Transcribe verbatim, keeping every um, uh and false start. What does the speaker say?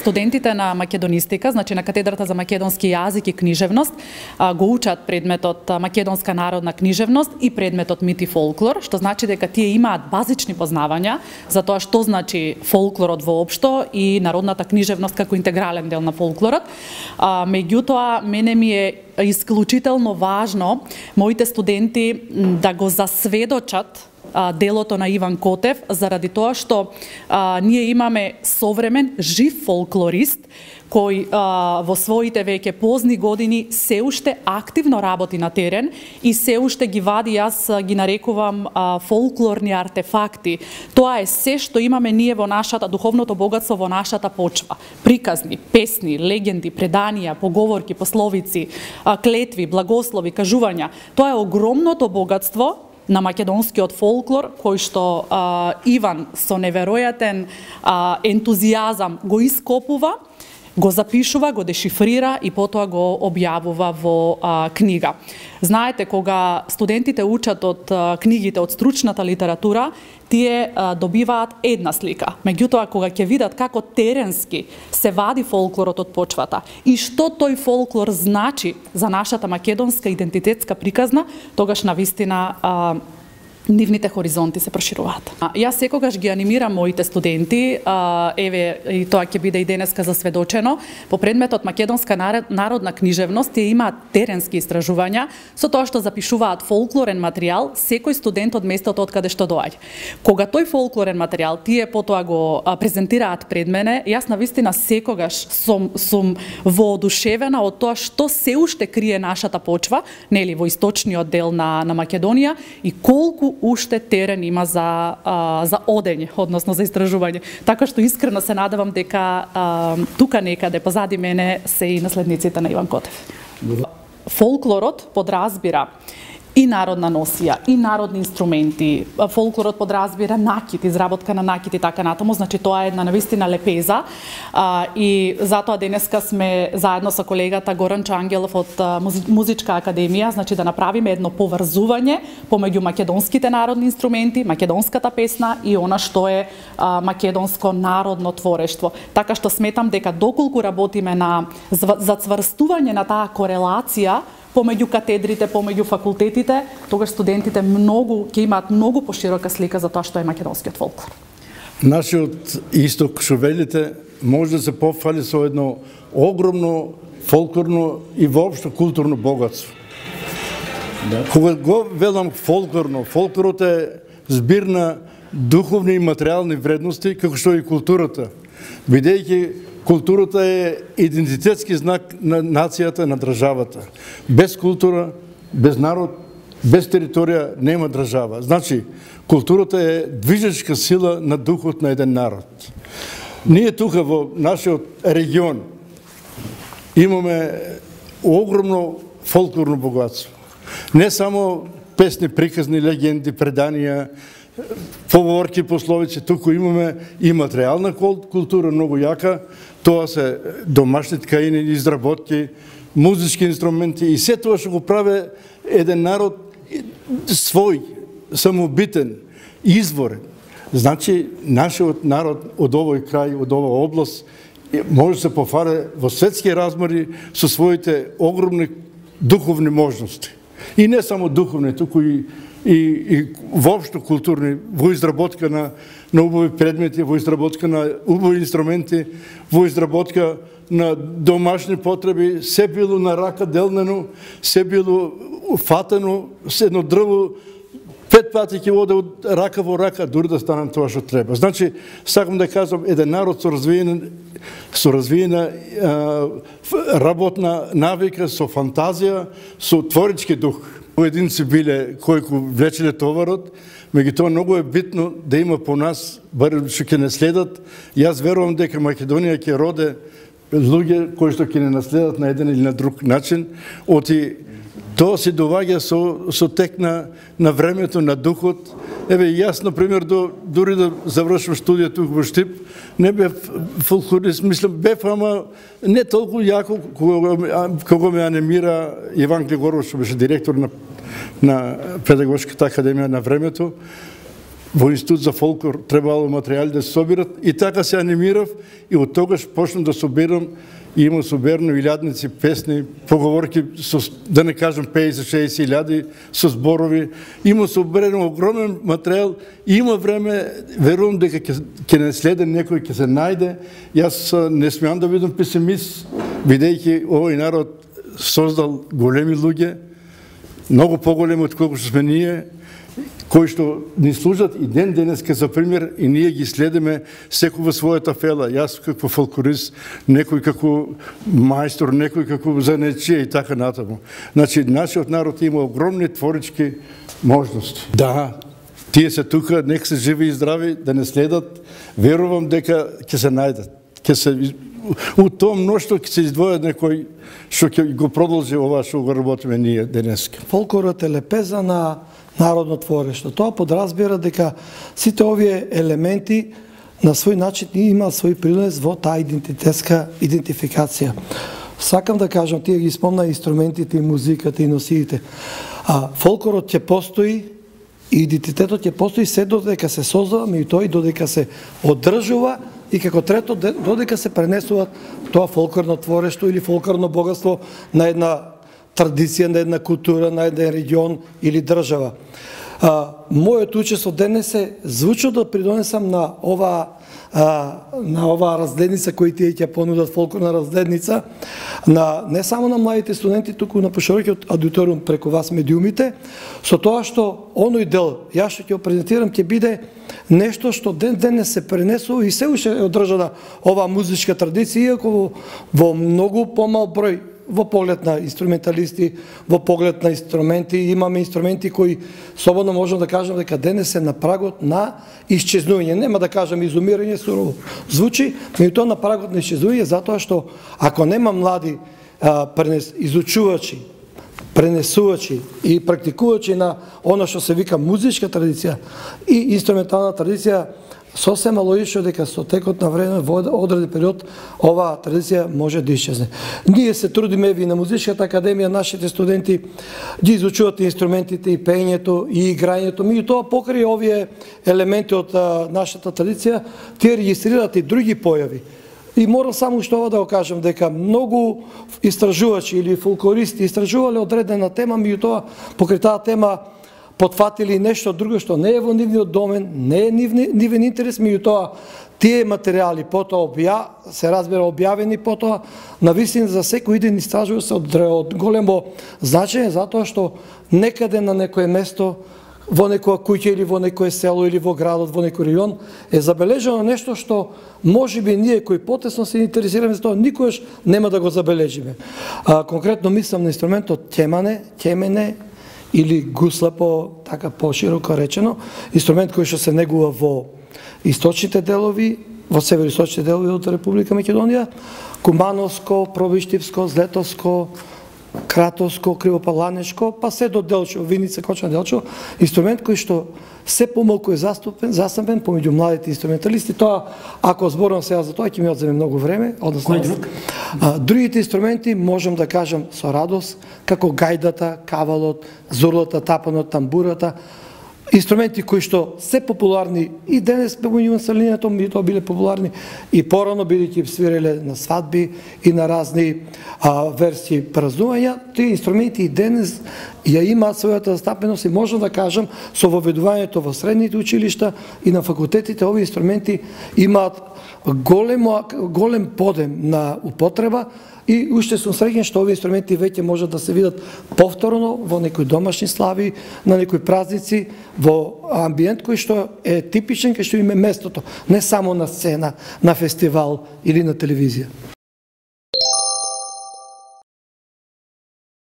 студентите на македонистика, значи на катедрата за македонски јазик и книжевност, го учат предметот македонска народна книжевност и предметот мит и фолклор, што значи дека тие имаат базични познавања за тоа што значи фолклорот воопшто и народната книжевност како интегрален дел на фолклорот. Меѓутоа, мене ми е исклучително важно моите студенти да го засведочат делото на Иван Котев, заради тоа што а, ние имаме современ, жив фолклорист, кој а, во своите веќе позни години се уште активно работи на терен и се уште ги вади, јас ги нарекувам а, фолклорни артефакти. Тоа е се што имаме ние во нашата, духовното богатство во нашата почва. Приказни, песни, легенди, преданија, поговорки, пословици, а, клетви, благослови, кажувања. Тоа е огромното богатство на македонскиот фолклор, кој што а, Иван со неверојатен а, ентузијазам го ископува, го запишува, го дешифрира и потоа го објавува во а, книга. Знаете, кога студентите учат од а, книгите, од стручната литература, тие а, добиваат една слика. Меѓутоа, кога ќе видат како теренски се вади фолклорот од почвата и што тој фолклор значи за нашата македонска идентитетска приказна, тогаш навистина а, нивните хоризонти се прошируваат. Јас секогаш ги анимирам моите студенти, а, еве и тоа ќе биде и денеска засведочено, по предметот македонска народна книжевност тие имаат теренски истражувања со тоа што запишуваат фолклорен материјал секој студент од местото од каде што доаѓа. Кога тој фолклорен материјал тие потоа го а, презентираат пред мене, јас навистина секогаш сум, сум воодушевена од тоа што се уште крие нашата почва, нели во источниот дел на на Македонија и колку уште терен има за а, за одење, односно за истражување. Така што искрено се надевам дека а, тука некаде позади мене се и наследниците на Иван Котев. Фолклорот подразбира и народна носија, и народни инструменти. Фолклорот подразбира накит, изработка на накит и така натаму, значи тоа е една навистина лепеза. А, и затоа денеска сме заедно со колегата Горан Чангелов од Музичка академија, значи да направиме едно поврзување помеѓу македонските народни инструменти, македонската песна и она што е а, македонско народно творештво. Така што сметам дека доколку работиме на зацврстување на таа корелација помеѓу катедрите, помеѓу факултетите, тогаш студентите многу ќе имаат многу поширока слика за тоа што е македонскиот фолклор. Нашиот исток, што велите, може да се пофали со едно огромно фолклорно и воопшто културно богатство. Да. Кога го велам фолклорно, фолклорот е збир на духовни и материјални вредности, како што и културата. Бидејќи културата е идентитетски знак на нацијата, на државата. Без култура, без народ, без територија нема држава. Значи, културата е движечка сила на духот на еден народ. Ние тука во нашиот регион имаме огромно фолклорно богатство. Не само песни, приказни, легенди, преданија, поговорки, пословици, туку имаме и материјална култура многу јака. Тоа се домашни ткаини, изработки, музички инструменти и се тоа што го прави еден народ свој, самобитен, изворен. Значи, нашиот народ од овој крај, од оваа област, може да се пофаре во светски размери со своите огромни духовни можности. И не само духовни, туку и и, и воопшто културни, во изработка на, на убави предмети, во изработка на убави инструменти, во изработка на домашни потреби, се било на рака делнено, се било фатено, се едно дрво, пет пати ќе оде од рака во рака, дури да стане тоа што треба. Значи, сакам да кажам, еден народ со развиена, со развиена а, работна навика, со фантазија, со творички дух. Поединци биле кои влечеле товарот, меѓутоа многу е битно да има по нас, барем што ќе не следат. Јас верувам дека Македонија ќе роде луѓе кои што ќе не наследат на еден или на друг начин. Оти тоа се доваѓа со, со тек на, на времето, на духот. Еве, јас, например, до, дури да завршам студија тук во Штип, не бев фолклорист, мислам, бев, ама не толку јако кога, кога ме анимира Иван Глигоров, што беше директор на, на Педагошката академија на времето. во Институт за фолклор требало материјали да се собират и така се анимирав и од тогаш почнав да собирам и има соберно илјадници песни, поговорки со, да не кажам петдесет-шеесет илјади со зборови. Има соберено огромен материјал и има време, верувам дека ќе не следен некој ќе се најде. Јас не смеам да бидам песимист, бидејќи овој народ создал големи луѓе, многу поголеми од колку што сме ние, кои што ни служат и ден денеска за пример и ние ги следиме секој во својата фела. Јас како фолклорист, некој како мајстор, некој како занечија и така натаму. Значи, нашиот народ има огромни творички можности. Да, тие се тука, нека се живи и здрави, да не следат. Верувам дека ќе се најдат. Ќе се у тоа мноштво ќе се издвојат некој што ќе го продолжи ова што го работиме ние денеска. Фолклорот е лепеза на народно твориште. Тоа подразбира дека сите овие елементи на свој начин имаат свој принос во таа идентитетска идентификација. Сакам да кажам, тие ги спомна инструментите, и музиката, и носиите. А фолклорот ќе постои и идентитетот ќе постои се додека се создава, меѓутоа и додека се одржува и како трето додека се пренесуваат тоа фолклорно твориште или фолклорно богатство на една традиција, на една култура, на еден регион или држава. А, мојот учество денес е звучно да придонесам на ова а, на оваа разгледница кои тие ќе понудат, фолклорна разгледница, на не само на младите студенти, туку на поширокиот аудиториум преку вас медиумите, со тоа што оној дел, јас што ќе го презентирам, ќе биде нешто што ден денес се пренесува и се уште е одржана оваа музичка традиција, иако во, во многу помал број во поглед на инструменталисти, во поглед на инструменти, имаме инструменти кои слободно можам да кажам дека денес се на прагот на исчезнување. Нема да кажам изумирање, сурово звучи, меѓутоа на прагот на исчезнување, затоа што ако нема млади а, пренес, изучувачи, пренесувачи и практикувачи на она што се вика музичка традиција и инструментална традиција, сосема логично дека со текот на време во одреден период оваа традиција може да исчезне. Ние се трудиме и на Музичката академија, нашите студенти ги изучуваат инструментите и пеењето и играњето, меѓутоа покрај овие елементи од а, нашата традиција, тие регистрираат и други појави. И морам само што ова да го кажам, дека многу истражувачи или фолклористи истражувале одредена тема, меѓутоа покрај таа тема потфатили нешто друго што не е во нивниот домен, не е нивен интерес, меѓутоа тие материјали потоа обја, се разбира објавени потоа, навистина за секој иден истражувач се од големо значење, затоа што некаде на некое место, во некоја куќа или во некое село или во градот, во некој регион е забележано нешто што можеби ние кои потесно се интересираме за тоа никогаш нема да го забележиме. А, конкретно мислам на инструментот ќемане, ќемене или гусла по така пошироко речено, инструмент кој што се негува во источните делови, во североисточните делови од Република Македонија, Кумановско, Пробиштивско, Злетовско, Кратовско, Кривопаланешко, па се до Делчево, Виница, Кочна, Делчево, инструмент кој што се помалку е застапен, застапен помеѓу младите инструменталисти. Тоа, ако зборам сега за тоа, ќе ми одземе многу време. Односно, Кој друг? А, другите инструменти можам да кажам со радост, како гајдата, кавалот, зурлата, тапанот, тамбурата, инструменти кои што се популарни и денес помеѓу населението, меѓутоа биле популарни и порано, бидејќи свиреле на свадби и на разни а, версии празнувања. Тие инструменти и денес ја имаат својата застапеност и можам да кажам со воведувањето во средните училишта и на факултетите, овие инструменти имаат големо, голем подем на употреба. И уште сум среќен што овие инструменти веќе можат да се видат повторно во некои домашни слави, на некои празници, во амбиент кој што е типичен, кај што има местото, не само на сцена, на фестивал или на телевизија.